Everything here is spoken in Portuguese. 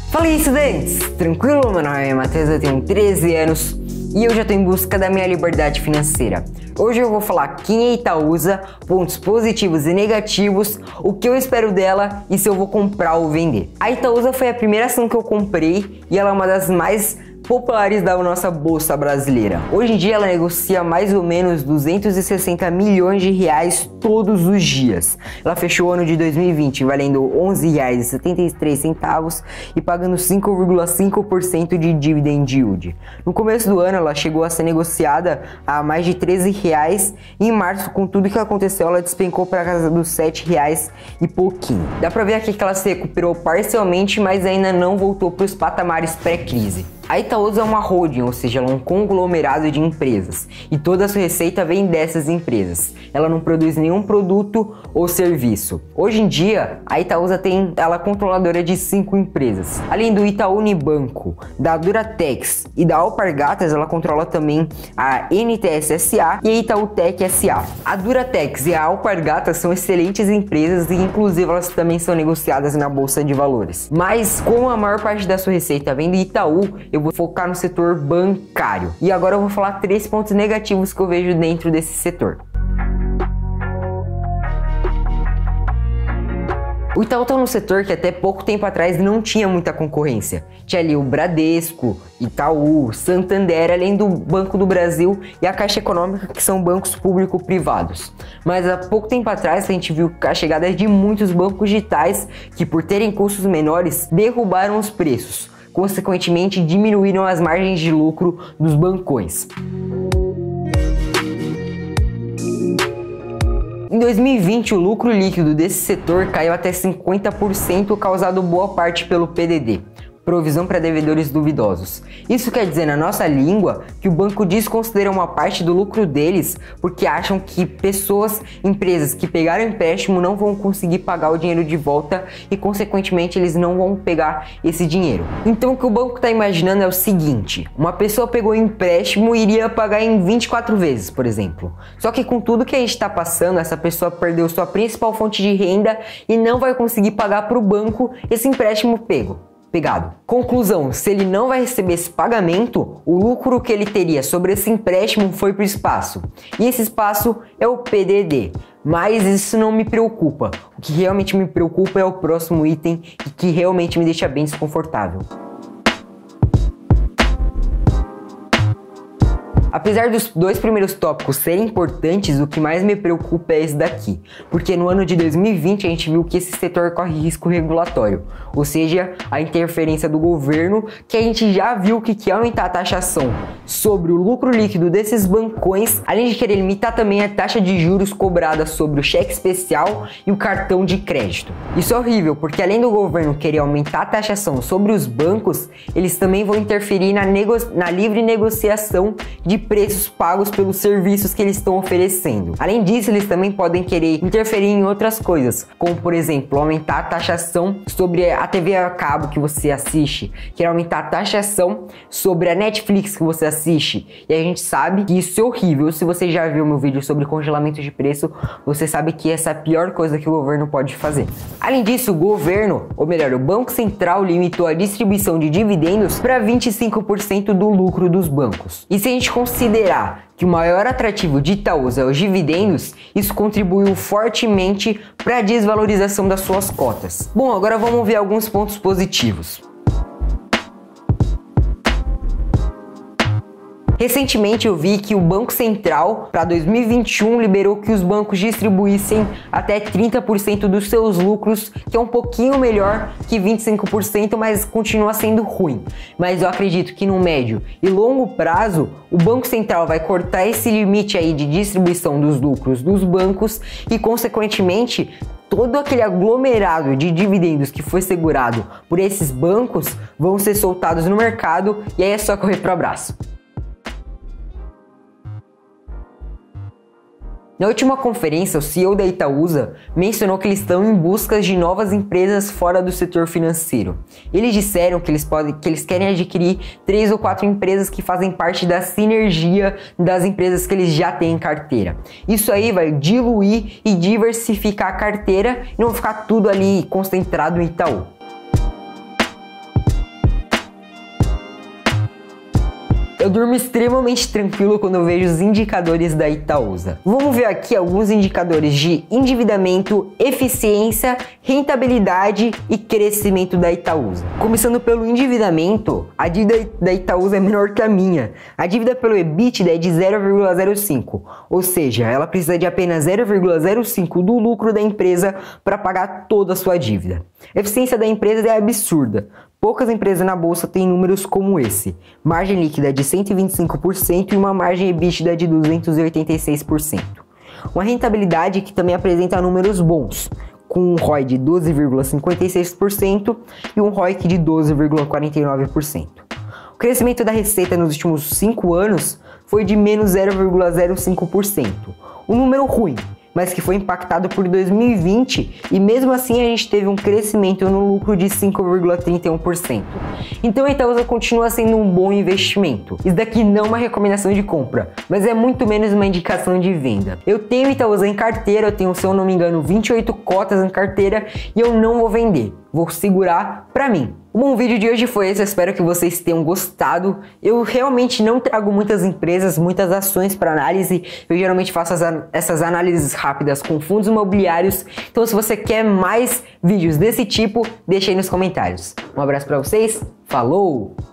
Fala aí, estudantes! Tranquilo? Meu nome é Matheus, eu tenho 13 anos e eu já estou em busca da minha liberdade financeira. Hoje eu vou falar quem é Itaúsa, pontos positivos e negativos, o que eu espero dela e se eu vou comprar ou vender. A Itaúsa foi a primeira ação que eu comprei e ela é uma das mais populares da nossa bolsa brasileira. Hoje em dia ela negocia mais ou menos 260 milhões de reais todos os dias. Ela fechou o ano de 2020 valendo R$ 11,73 e pagando 5,5% de dividend yield. No começo do ano ela chegou a ser negociada a mais de R$ 13 e em março, com tudo que aconteceu, ela despencou para casa dos R$ 7 e pouquinho. Dá pra ver aqui que ela se recuperou parcialmente, mas ainda não voltou para os patamares pré-crise. A Itaúsa é uma holding, ou seja, ela é um conglomerado de empresas e toda a sua receita vem dessas empresas. Ela não produz nenhum produto ou serviço. Hoje em dia, a Itaúsa ela é controladora de 5 empresas. Além do Itaú Unibanco, da Duratex e da Alpargatas, ela controla também a NTS SA e a Itautec SA. A Duratex e a Alpargatas são excelentes empresas e inclusive elas também são negociadas na Bolsa de Valores. Mas como a maior parte da sua receita vem do Itaú, eu vou focar no setor bancário. E agora eu vou falar 3 pontos negativos que eu vejo dentro desse setor. O Itaú está num setor que até pouco tempo atrás não tinha muita concorrência. Tinha ali o Bradesco, Itaú, Santander, além do Banco do Brasil e a Caixa Econômica, que são bancos público-privados. Mas há pouco tempo atrás a gente viu a chegada de muitos bancos digitais que, por terem custos menores, derrubaram os preços. Consequentemente, diminuíram as margens de lucro dos bancões. Em 2020, o lucro líquido desse setor caiu até 50%, causado boa parte pelo PDD. Provisão para devedores duvidosos. Isso quer dizer, na nossa língua, que o banco desconsidera uma parte do lucro deles porque acham que empresas que pegaram empréstimo não vão conseguir pagar o dinheiro de volta e, consequentemente, eles não vão pegar esse dinheiro. Então, o que o banco está imaginando é o seguinte: uma pessoa pegou empréstimo e iria pagar em 24 vezes, por exemplo. Só que com tudo que a gente está passando, essa pessoa perdeu sua principal fonte de renda e não vai conseguir pagar para o banco esse empréstimo pegado. Conclusão: se ele não vai receber esse pagamento, o lucro que ele teria sobre esse empréstimo foi para o espaço. E esse espaço é o PDD. Mas isso não me preocupa. O que realmente me preocupa é o próximo item e que realmente me deixa bem desconfortável. Apesar dos 2 primeiros tópicos serem importantes, o que mais me preocupa é esse daqui, porque no ano de 2020 a gente viu que esse setor corre risco regulatório, ou seja, a interferência do governo, que a gente já viu que quer aumentar a taxação sobre o lucro líquido desses bancões, além de querer limitar também a taxa de juros cobrada sobre o cheque especial e o cartão de crédito. Isso é horrível, porque além do governo querer aumentar a taxação sobre os bancos, eles também vão interferir na livre negociação de preços pagos pelos serviços que eles estão oferecendo. Além disso, eles também podem querer interferir em outras coisas, como por exemplo, aumentar a taxação sobre a TV a cabo que você assiste, quer aumentar a taxação sobre a Netflix que você assiste. E a gente sabe que isso é horrível. Se você já viu meu vídeo sobre congelamento de preço, você sabe que essa é a pior coisa que o governo pode fazer. Além disso, o governo, ou melhor, o Banco Central limitou a distribuição de dividendos para 25% do lucro dos bancos. E se a gente considerar que o maior atrativo de Itaúsa é os dividendos, isso contribuiu fortemente para a desvalorização das suas cotas. Bom, agora vamos ver alguns pontos positivos. Recentemente eu vi que o Banco Central, para 2021, liberou que os bancos distribuíssem até 30% dos seus lucros, que é um pouquinho melhor que 25%, mas continua sendo ruim. Mas eu acredito que no médio e longo prazo, o Banco Central vai cortar esse limite aí de distribuição dos lucros dos bancos e, consequentemente, todo aquele aglomerado de dividendos que foi segurado por esses bancos vão ser soltados no mercado e aí é só correr para o abraço. Na última conferência, o CEO da Itaúsa mencionou que eles estão em busca de novas empresas fora do setor financeiro. Eles disseram que eles querem adquirir 3 ou 4 empresas que fazem parte da sinergia das empresas que eles já têm em carteira. Isso aí vai diluir e diversificar a carteira e não ficar tudo ali concentrado em Itaú. eu durmo extremamente tranquilo quando eu vejo os indicadores da Itaúsa. Vamos ver aqui alguns indicadores de endividamento, eficiência, rentabilidade e crescimento da Itaúsa. Começando pelo endividamento, a dívida da Itaúsa é menor que a minha. A dívida pelo EBITDA é de 0,05, ou seja, ela precisa de apenas 0,05 do lucro da empresa para pagar toda a sua dívida. A eficiência da empresa é absurda. Poucas empresas na bolsa têm números como esse. Margem líquida de 125% e uma margem EBITDA de 286%. Uma rentabilidade que também apresenta números bons, com um ROI de 12,56% e um ROIC de 12,49%. O crescimento da receita nos últimos 5 anos foi de menos 0,05%. Um número ruim, mas que foi impactado por 2020 e mesmo assim a gente teve um crescimento no lucro de 5,31%. Então a Itaúsa continua sendo um bom investimento. Isso daqui não é uma recomendação de compra, mas é muito menos uma indicação de venda. Eu tenho Itaúsa em carteira, eu tenho, se eu não me engano, 28 cotas em carteira e eu não vou vender. Vou segurar pra mim. Bom, o vídeo de hoje foi esse, eu espero que vocês tenham gostado. Eu realmente não trago muitas empresas, muitas ações para análise. Eu geralmente faço essas análises rápidas com fundos imobiliários. Então se você quer mais vídeos desse tipo, deixa aí nos comentários. Um abraço para vocês, falou!